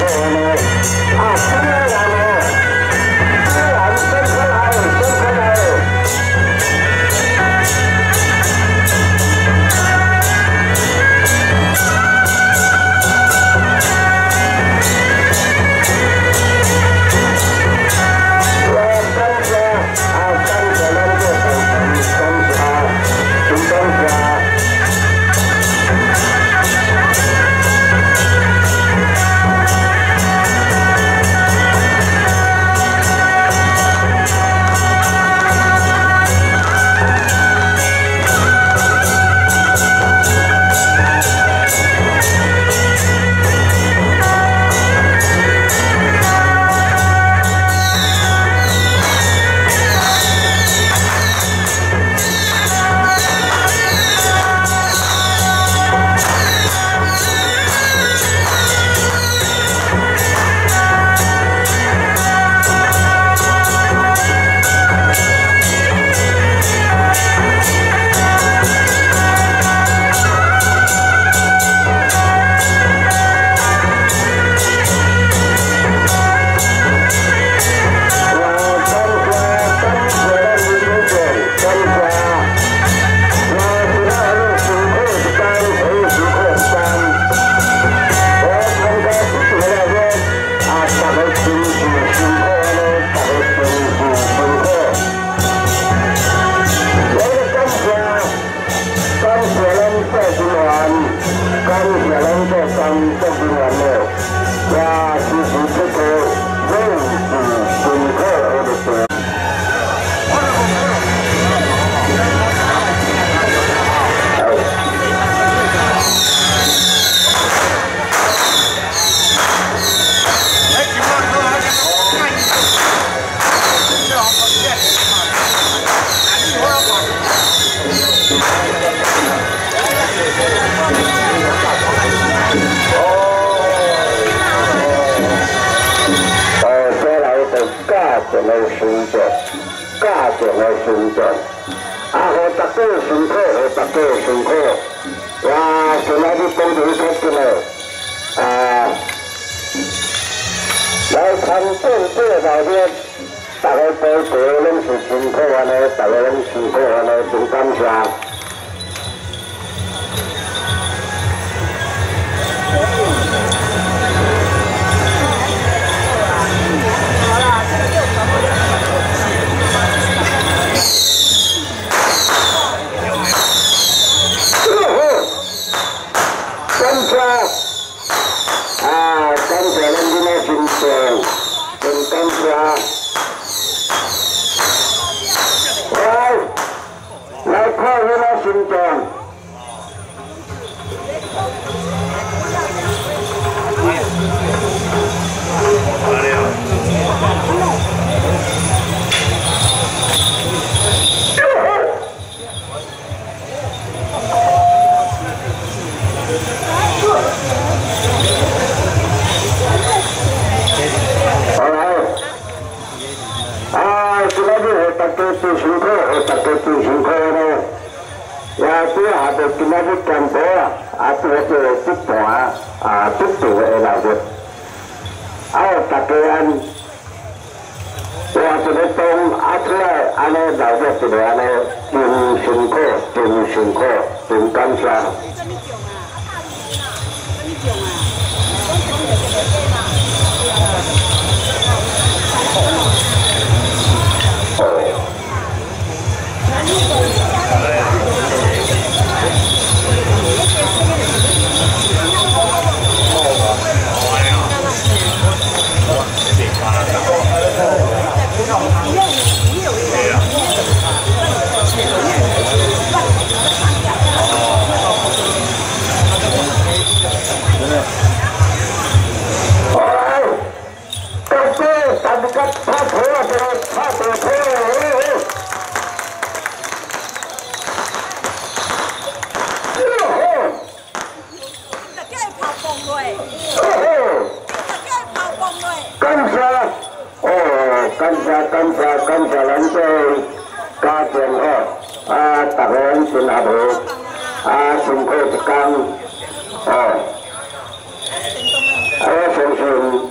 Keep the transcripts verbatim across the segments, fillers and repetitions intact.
啊，从从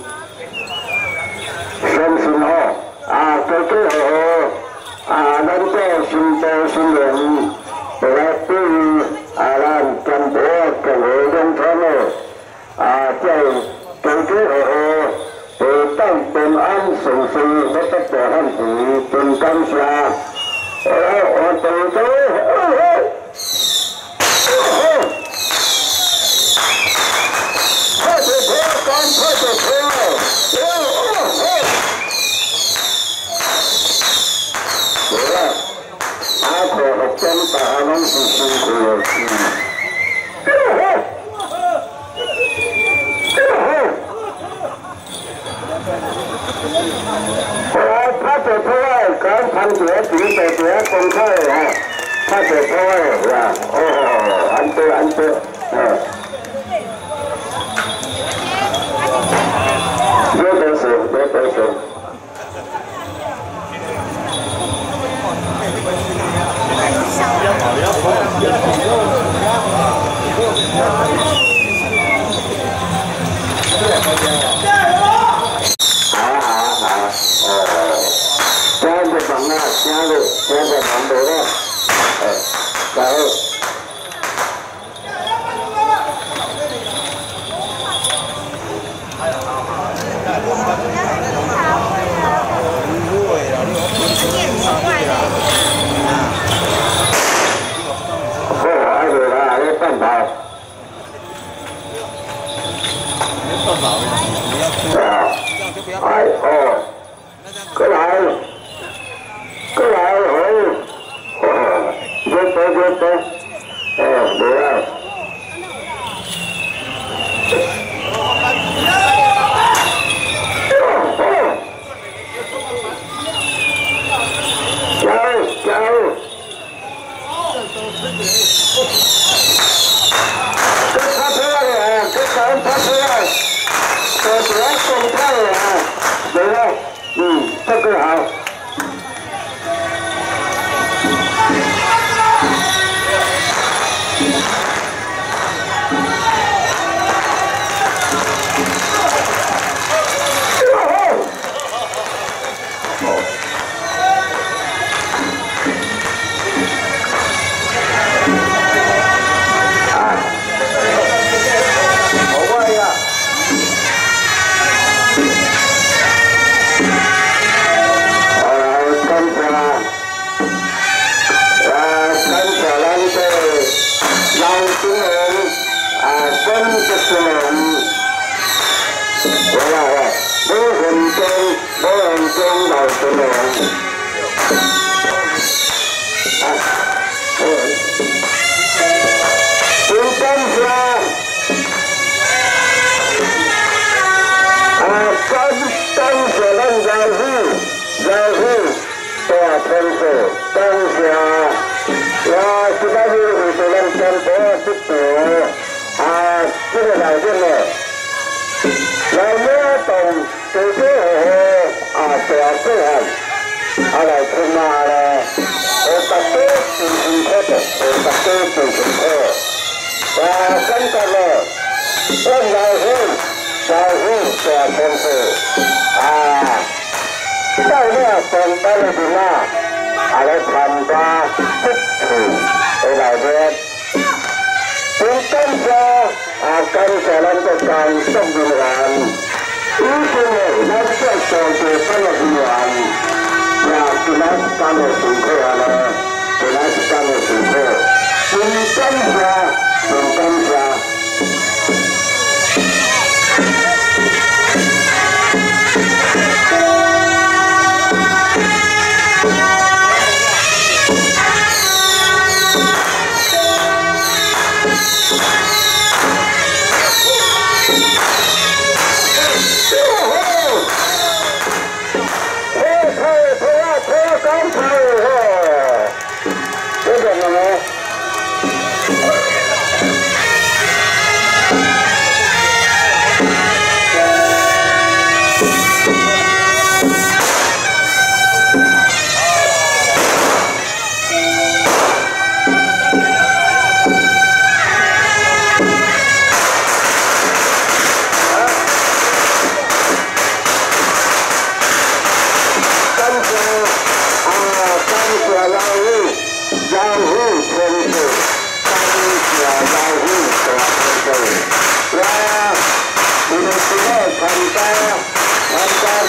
平安顺遂，我得大汉子，真感谢。我我大家好。 快点跑，赶快点跑！哦哦哦！对了，阿婆和张大拢是辛苦了，嗯。这个好，这个好。我拍着跑来，赶攀着几个几个公开啊，拍着跑来是吧？哦，安对安对，嗯。 别得手，别得手。好好好，哦，加个房啊，加个加个房多了，哎，然后。 哎哦，过来，过来哦，哦，别别别别，哎，对啊。加油加油！给他出来了，给他他出来，这主要松开了啊，对了，嗯，这个好。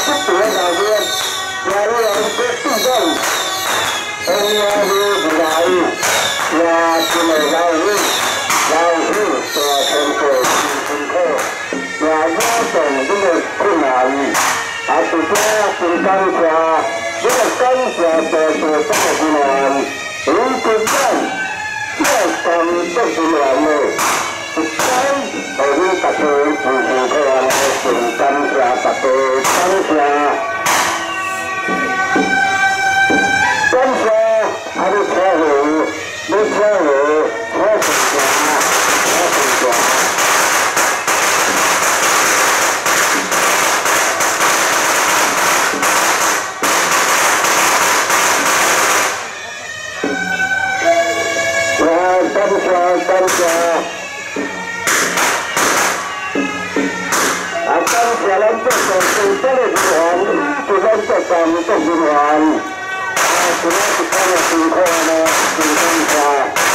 sức của giáo viên nhà đây là cái tư dân ông nhà đi lại nhà thì này lao hư lao hư tòa thành cổ thành cổ nhà gia tổng cái người khu nạn à tụi ta cùng căn nhà rất là căn nhà tòa tòa tất cả khu nạn đúng tụi căn rất là căn tất cả khu nạn này tụi căn ở đây tập thể cùng cùng khu nạn cùng căn nhà tập thể căn nhà căn nhà ở đây theo hữu đây theo hữu theo hữu nhà theo hữu nhà Tâm trà, tâm trà à, tâm trà lắm tất cả từ tất cả dự án từ lắm tất cả những dự án à, từ đó thì có là từ kho này từ tâm trà